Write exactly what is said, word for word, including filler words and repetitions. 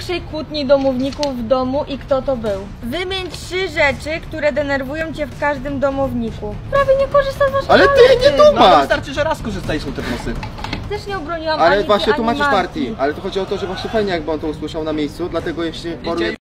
największej kłótni domowników w domu i kto to był? Wymień trzy rzeczy, które denerwują cię w każdym domowniku. Prawie nie korzysta z waszej Ale ty nie No, tłumacz! wystarczy, że raz korzystaj z te włosy. Też nie obroniłam Ale ani właśnie ty, ani tłumaczysz Marti. partii. Ale to chodzi o to, że właśnie fajnie jakby on to usłyszał na miejscu, dlatego jeśli poruje